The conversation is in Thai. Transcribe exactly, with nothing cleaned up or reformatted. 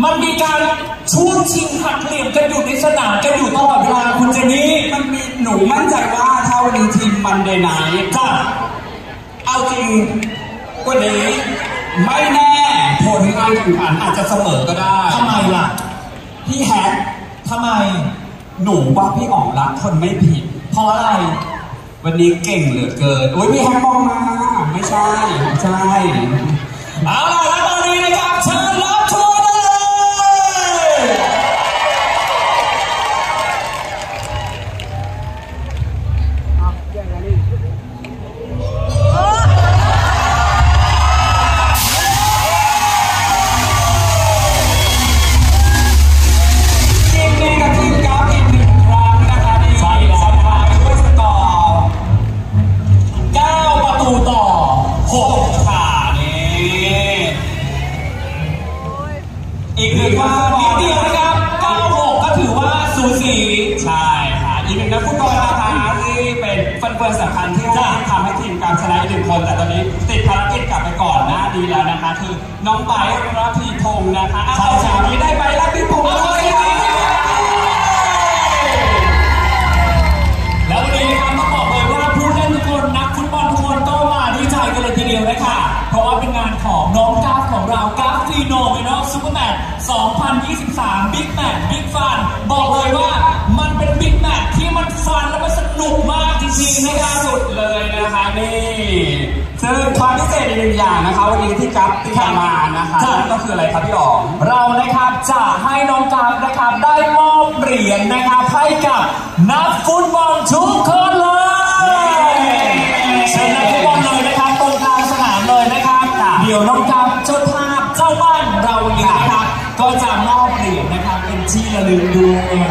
มันมีการช่วงชิงหักเหลี่ยมกันอยู่ในสนามกันอยู่ตลอดเวลาคุณเจนี่มันมีหนูมั่นใจว่าถ้าวันนี้ทีมมันเดย์ไนท์จะเอาจริงวันนี้ไม่แน่ผลการแข่งขันอาจจะเสมอก็ได้ทำไมล่ะพี่แฮกทำไมหนูว่าพี่อ๋องรักคนไม่ผิดเพราะอะไรวันนี้เก่งเหลือเกินโอ้ยพี่แฮกมองมาไม่ใช่ไม่ใช่เอาล่ะแล้วตอนนี้นะครับเชิญรับชมได้เลยอีกหนึ่งว่านิดเดียวนะครับเก้าหกก็ถือว่าสูสีใช่ค่ะอีกหนึ่งนักฟุตบอลนะคะที่เป็นฟันเฟืองสำคัญที่จะทำให้ทีมการชนะอีกหนึ่งคนแต่ตอนนี้ติดภารกิจกลับไปก่อนหน้านี้แล้วนะคะคือน้องไบร์ทรับพีพงศ์นะคะเอาสาวนี้ได้ไปรับพีพงศ์เลยแล้ววันนี้นะครับต้องบอกเลยว่าผู้เล่นทุกคนนักฟุตบอลทุกคนก็มาด้วยใจกันเลยทีเดียวนะคะเพราะว่าเป็นงานของน้องกราฟของเรากราฟฟีโนเมนอลซูเปอร์แมตช์สองพันยี่สิบสามบิ๊กแมตช์บิ๊กฟันบอกเลยว่ามันเป็นบิ๊กแมตช์ที่มันฟันและมันสนุกมากจริงๆนะครับสุดเลยนะคะนี่ซึ่งความพิเศษอีกหนึ่งอย่างนะคะวันนี้ที่กราฟที่มานะคะนั่นก็คืออะไรครับพี่อ๋องเรานะครับจะให้น้องกราฟนะครับได้มอบเหรียญนะครับให้กับนักฟุตบอลทุกคนเลยเชิญนักฟุตบอลเลยนะครับตรงกลางสนามเลยนะครับเดี๋ยวน้องกราฟเจ้าภาพเจ้าบ้านเราเนี่ยนะครับก็จะมอบเหรียญนะครับเป็นที่ระลึกด้วย